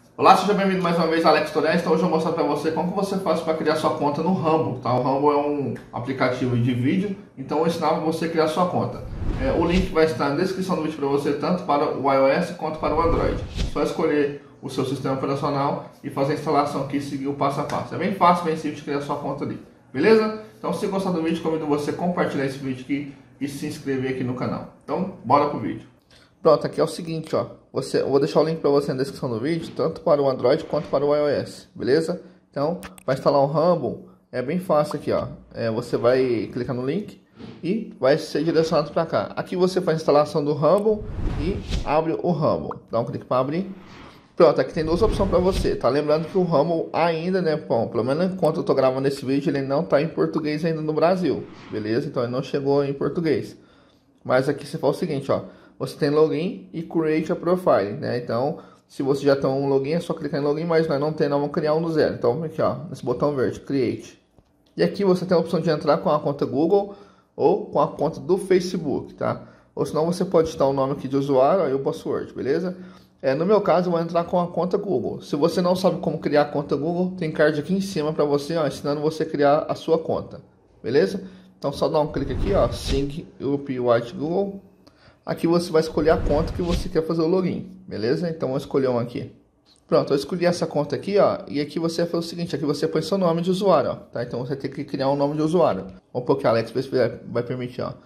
Olá, seja bem-vindo mais uma vez, Alex Torres. Então hoje eu vou mostrar para você como que você faz para criar sua conta no Rumble, tá? O Rumble é um aplicativo de vídeo, então eu vou ensinar você a criar sua conta. O link vai estar na descrição do vídeo para você, tanto para o iOS quanto para o Android. Só escolher o seu sistema operacional e fazer a instalação aqui e seguir o passo a passo. É bem fácil, bem simples de criar sua conta ali, beleza? Então se gostar do vídeo, convido você a compartilhar esse vídeo aqui e se inscrever aqui no canal. Então, bora pro vídeo. Pronto, aqui é o seguinte, ó. Eu vou deixar o link para você na descrição do vídeo, tanto para o Android quanto para o iOS, beleza? Então, para instalar o Rumble, é bem fácil aqui, ó. Você vai clicar no link e vai ser direcionado para cá. Aqui você faz a instalação do Rumble e abre o Rumble. Dá um clique para abrir. Pronto, aqui tem duas opções para você, tá? Lembrando que o Rumble ainda, né, bom, pelo menos enquanto eu tô gravando esse vídeo, ele não tá em português ainda no Brasil, beleza? Então ele não chegou em português. Mas aqui você faz o seguinte, ó. Você tem login e create a profile, né? Então, se você já tem um login, é só clicar em login, mas nós não tem, nós vamos criar um do zero. Então, aqui, ó, nesse botão verde, create. E aqui você tem a opção de entrar com a conta Google ou com a conta do Facebook, tá? Ou senão você pode digitar o nome aqui de usuário e o password, beleza? No meu caso, eu vou entrar com a conta Google. Se você não sabe como criar a conta Google, tem card aqui em cima para você, ó, ensinando você a criar a sua conta, beleza? Então, só dá um clique aqui, ó, Sync Up White Google. Aqui você vai escolher a conta que você quer fazer o login, beleza? Então, eu vou escolher uma aqui. Pronto, eu escolhi essa conta aqui, ó, e aqui você faz o seguinte, aqui você põe seu nome de usuário, ó, tá? Então, você tem que criar um nome de usuário. Vamos pôr aqui, Alex, ver se vai permitir, ó.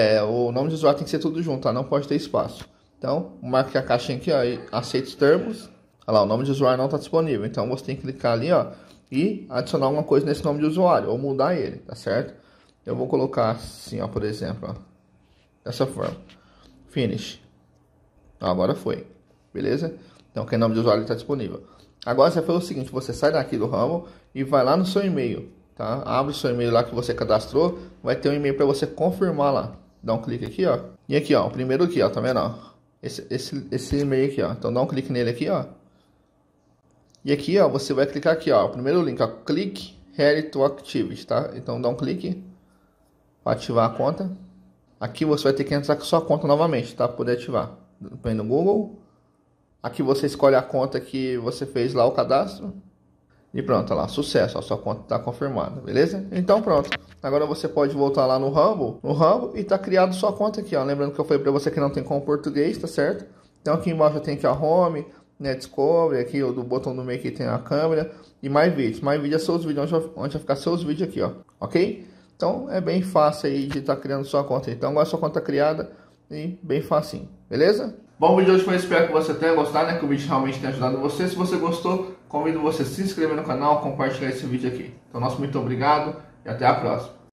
O nome de usuário tem que ser tudo junto, tá? Não pode ter espaço. Então, marque a caixinha aqui, ó, e aceite os termos. Olha lá, o nome de usuário não está disponível. Então, você tem que clicar ali, ó, e adicionar alguma coisa nesse nome de usuário, ou mudar ele, tá certo? Eu vou colocar assim, ó, por exemplo, ó, dessa forma. Finish. Agora foi, beleza? Então, que nome de usuário está disponível. Agora, você faz o seguinte, você sai daqui do Rumble e vai lá no seu e-mail, tá? Abre o seu e-mail lá que você cadastrou, vai ter um e-mail para você confirmar lá. Dá um clique aqui, ó. E aqui, ó, o primeiro aqui, ó, tá vendo, ó? Esse e-mail aqui, ó. Então dá um clique nele aqui, ó. E aqui, ó, você vai clicar aqui, ó. O primeiro link, ó. Click here to activate, tá? Então dá um clique para ativar a conta. Aqui você vai ter que entrar com sua conta novamente, tá? Para poder ativar. Vem no Google. Aqui você escolhe a conta que você fez lá o cadastro. E pronto, olha lá, sucesso, a sua conta está confirmada, beleza? Então pronto, agora você pode voltar lá no Rumble e tá criado sua conta aqui, ó. Lembrando que eu falei para você que não tem como português, tá certo? Então aqui embaixo tem aqui a Home, né, Discovery, aqui o do botão do meio que tem a câmera e mais vídeos. Mais vídeos é seus vídeos, onde vai ficar seus vídeos aqui, ó, ok? Então é bem fácil aí de estar criando sua conta. Então agora sua conta criada e bem facinho, beleza? Bom, o vídeo de hoje foi, espero que você tenha gostado, né? Que o vídeo realmente tenha ajudado você. Se você gostou, convido você a se inscrever no canal, compartilhar esse vídeo aqui. Então, nosso muito obrigado e até a próxima.